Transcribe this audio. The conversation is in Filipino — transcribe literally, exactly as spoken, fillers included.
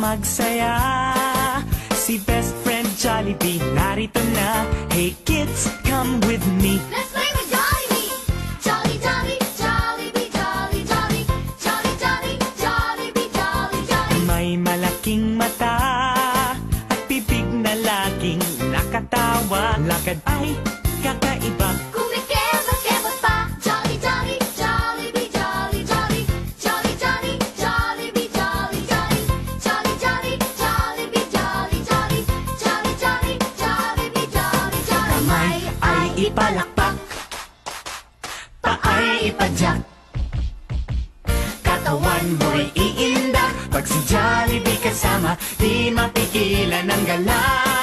magsaya. Si best friend Jollibee narito na. Hey kids, come with me. Let's play with Jollibee! Jolly, jolly, Jollibee, jolly, jolly. Jolly, jolly, Jollibee, jolly, jolly. May malaking mata at bibig na laging nakatawa. Lakad ay kakaiba. Kumikebot-kebot pa. Jolly, jolly, Jollibee, jolly, jolly. Jolly, jolly, Jollibee, jolly, jolly. Jolly, jolly, Jollibee, jolly, jolly. Jolly, jolly, Jollibee, jolly, jolly. Kamay ay ipalakpak, paay ipadyak, katawan mo'y iinda. Pag si Jollibee kasama, di mapigilan ang gala.